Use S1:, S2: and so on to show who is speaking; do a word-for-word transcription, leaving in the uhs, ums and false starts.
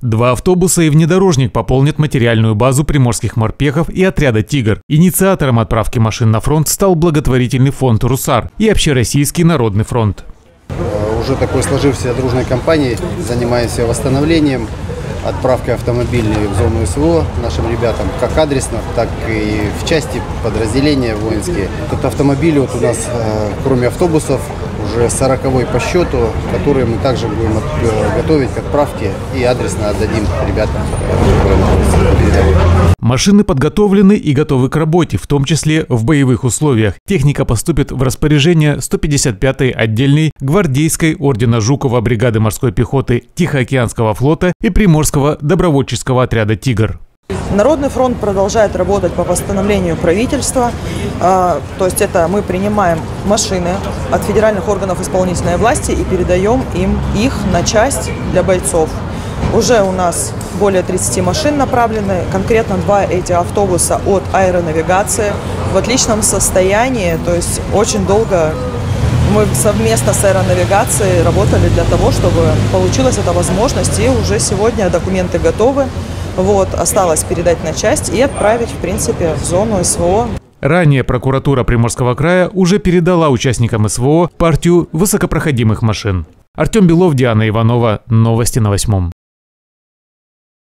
S1: Два автобуса и внедорожник пополнят материальную базу приморских морпехов и отряда «Тигр». Инициатором отправки машин на фронт стал благотворительный фонд «Русар» и Общероссийский народный фронт.
S2: Уже такой сложившейся дружной компанией занимаемся восстановлением, отправкой автомобилей в зону СВО нашим ребятам, как адресно, так и в части подразделения воинские. Тут автомобили вот у нас, кроме автобусов, уже сороковой по счету, которые мы также будем готовить к отправке и адресно отдадим ребятам, которые находятся на передовой.
S1: Машины подготовлены и готовы к работе, в том числе в боевых условиях. Техника поступит в распоряжение сто пятьдесят пятой отдельной гвардейской ордена Жукова бригады морской пехоты Тихоокеанского флота и Приморского добровольческого отряда «Тигр».
S3: Народный фронт продолжает работать по постановлению правительства. То есть это мы принимаем машины от федеральных органов исполнительной власти и передаем им их на часть для бойцов. Уже у нас более тридцати машин направлены, конкретно два эти автобуса от аэронавигации в отличном состоянии, то есть очень долго мы совместно с аэронавигацией работали для того, чтобы получилась эта возможность, и уже сегодня документы готовы. Вот, осталось передать на часть и отправить, в принципе, в зону СВО.
S1: Ранее прокуратура Приморского края уже передала участникам СВО партию высокопроходимых машин. Артем Белов, Диана Иванова. Новости на восьмом.